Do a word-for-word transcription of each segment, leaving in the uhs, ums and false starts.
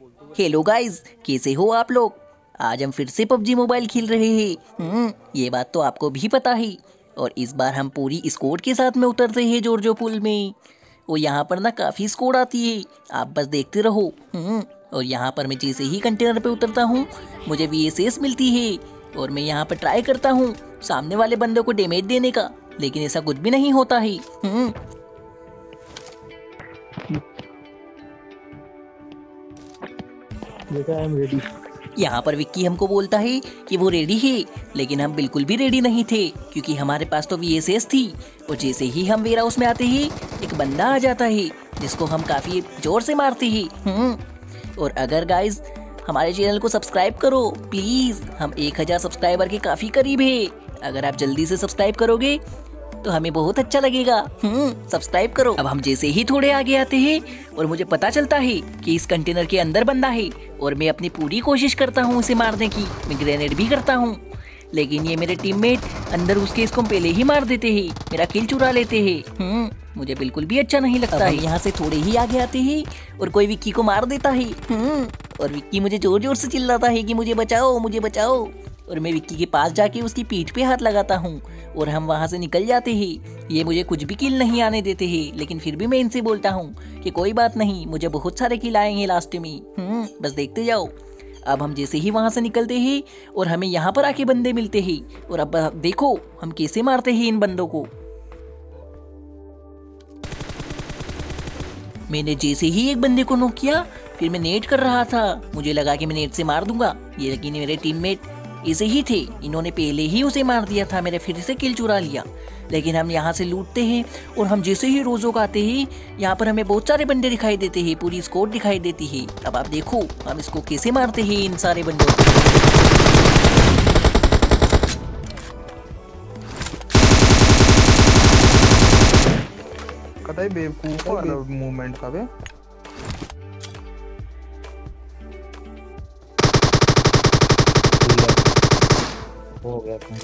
Hello guys, कैसे हो आप लोग। आज हम फिर से पबजी मोबाइल खेल रहे हैं। हम्म ये बात तो आपको भी पता है। और इस बार हम पूरी स्क्वाड के साथ में उतरते हैं जोरजो पुल में। और यहाँ पर ना काफ़ी स्क्वाड आती है, आप बस देखते रहो। हम्म और यहाँ पर मैं जैसे ही कंटेनर पे उतरता हूँ मुझे वी एस एस मिलती है। और मैं यहाँ पर ट्राई करता हूँ सामने वाले बंदे को डैमेज देने का, लेकिन ऐसा कुछ भी नहीं होता है। हम्म यहाँ पर विक्की हमको बोलता है कि वो रेडी है, लेकिन हम बिल्कुल भी रेडी नहीं थे क्योंकि हमारे पास तो वी एस एस थी। और जैसे ही हम वेयर हाउस में आते ही एक बंदा आ जाता है जिसको हम काफ़ी जोर से मारते हैं। हम्म और अगर गाइज हमारे चैनल को सब्सक्राइब करो प्लीज़, हम एक हज़ार सब्सक्राइबर के काफ़ी करीब है। अगर आप जल्दी से सब्सक्राइब करोगे तो हमें बहुत अच्छा लगेगा। हम्म सब्सक्राइब करो। अब हम जैसे ही थोड़े आगे आते हैं और मुझे पता चलता है कि इस कंटेनर के अंदर बंदा है, और मैं अपनी पूरी कोशिश करता हूँ उसे मारने की। मैं ग्रेनेड भी करता हूँ, लेकिन ये मेरे टीममेट अंदर उसके इसको पहले ही मार देते हैं, मेरा किल चुरा लेते हैं। हम्म मुझे बिल्कुल भी अच्छा नहीं लगता है। यहाँ से थोड़े ही आगे आते हैं और कोई विक्की को मार देता है। हम्म और विक्की मुझे जोर जोर से चिल्लाता है कि मुझे बचाओ मुझे बचाओ। और मैं विक्की के पास जाके उसकी पीठ पे हाथ लगाता हूँ और हम वहाँ से निकल जाते हैं। ये मुझे कुछ भी किल नहीं आने देते हैं, लेकिन फिर भी मैं इनसे बोलता हूँ कि कोई बात नहीं, मुझे बहुत सारे किल आएंगे लास्ट में। हम्म बस देखते जाओ। अब हम जैसे ही वहाँ से निकलते हैं और हमें यहाँ पर आके बंदे मिलते हैं, और अब देखो हम कैसे मारते हैं इन बंदों को। मैंने जैसे ही एक बंदे को नॉक किया, फिर मैं नेट कर रहा था, मुझे लगा कि मैं नेट से मार दूंगा। ये लेकिन मेरे टीममेट ऐसे ही थे, इन्होंने पहले ही उसे मार दिया था, मेरे फिर से किल चुरा लिया। लेकिन हम यहाँ से लूटते हैं और हम जैसे ही रोजो का आते हैं यहाँ पर हमें बहुत सारे बंदे दिखाई देते हैं, पूरी स्क्वाड दिखाई देती है। अब आप देखो हम इसको कैसे मारते हैं इन सारे बंदों को। कतई बेवकूफ वाला मूवमेंट था बे। हो गया था।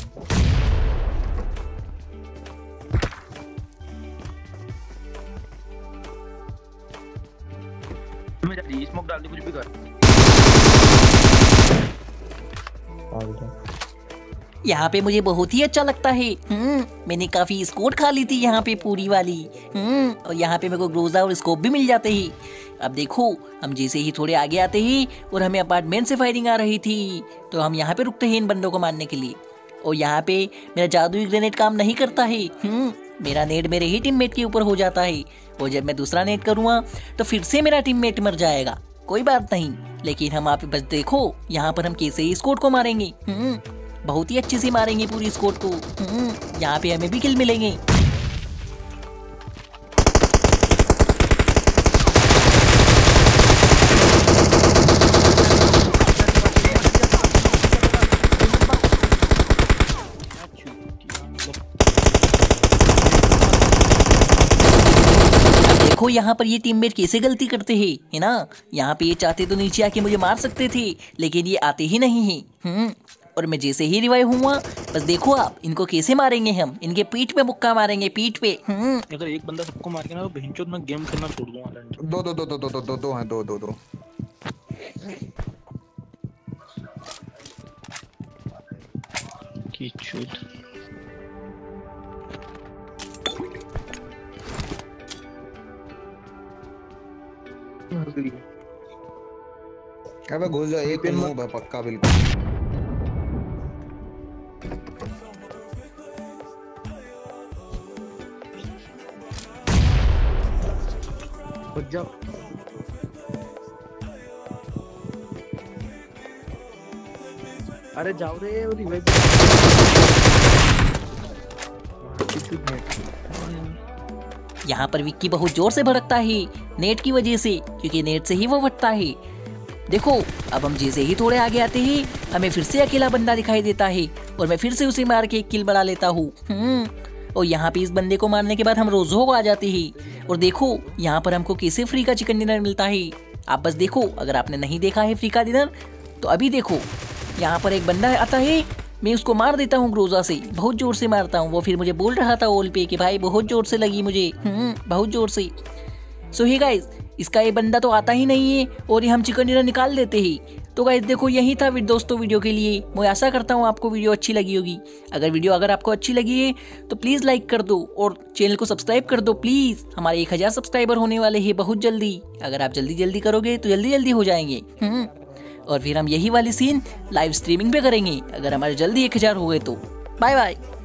स्मोक डाल दे, कुछ भी कर। यहाँ पे मुझे बहुत ही अच्छा लगता है। हम्म मैंने काफी स्कोर खा ली थी यहाँ पे पूरी वाली। हम्म और यहाँ पे मेरे को ग्रोजा और स्कोप भी मिल जाते हैं। अब देखो हम जैसे ही थोड़े आगे आते ही और हमें अपार्टमेंट से फायरिंग आ रही थी, तो हम यहाँ पे रुकते हैं इन बंदों को मारने के लिए। और यहाँ पे मेरा जादुई ग्रेनेड काम नहीं करता है। हम्म मेरा नेट मेरे ही टीममेट के ऊपर हो जाता है, और जब मैं दूसरा नेट करूँगा तो फिर से मेरा टीममेट मर जाएगा। कोई बात नहीं, लेकिन हम आप बस देखो यहाँ पर हम कैसे ही स्क्वाड को मारेंगे। हम्म बहुत ही अच्छे से मारेंगे पूरी स्क्वाड को। हम्म यहाँ पे हमें भी किल मिलेंगे। देखो यहाँ पर ये टीममेट कैसे गलती करते हैं, है ना। यहाँ पे ये चाहते तो नीचे आके मुझे मार सकते थे, लेकिन ये आते ही नहीं है। हम्म और मैं जैसे ही रिवाइव हुआ, बस देखो आप इनको कैसे मारेंगे हम, इनके पीठ पे मुक्का मारेंगे, पीठ पे। हम्म अगर एक बंदा सबको मार के ना तो बहनचोद मैं गेम खेलना छोड़ दूंगा। दो दो दो दो दो दो दो दो हैं, दो दो दो। की चूत। अबे घुस जा, एक नूब है पक्का बिल्कुल। जाओ। अरे जाओ रे, वो रिवाइव। यहाँ पर विक्की बहुत जोर से भड़कता है नेट की वजह से, क्योंकि नेट से ही वो फटता है। देखो अब हम जैसे ही थोड़े आगे आते हैं हमें फिर से अकेला बंदा दिखाई देता है, और मैं फिर से उसे मार के एक किल बढ़ा लेता हूँ। हम्म और यहाँ पे इस बंदे को मारने के बाद हम रोजो को आ जाते हैं। और देखो यहाँ पर हमको कैसे फ्री का चिकन डिनर मिलता है, आप बस देखो। अगर आपने नहीं देखा है फ्री का डिनर तो अभी देखो। यहाँ पर एक बंदा आता है, मैं उसको मार देता हूँ ग्रोजा से, बहुत जोर से मारता हूँ। वो फिर मुझे बोल रहा था ओल पे कि भाई बहुत जोर से लगी मुझे, हम्म बहुत जोर से। सो हे गाइस, इसका ये बंदा तो आता ही नहीं है और ये हम चिकन डिनर निकाल देते हैं। तो गाइस देखो यही था दोस्तों वीडियो के लिए। मैं आशा करता हूँ आपको वीडियो अच्छी लगी होगी। अगर वीडियो अगर आपको अच्छी लगी है तो प्लीज़ लाइक कर दो और चैनल को सब्सक्राइब कर दो प्लीज़। हमारे एक हज़ार सब्सक्राइबर होने वाले हैं बहुत जल्दी। अगर आप जल्दी जल्दी करोगे तो जल्दी जल्दी हो जाएंगे। हम्म और फिर हम यही वाली सीन लाइव स्ट्रीमिंग पे करेंगे अगर हमारे जल्दी एक हज़ार हो गए तो। Bye bye.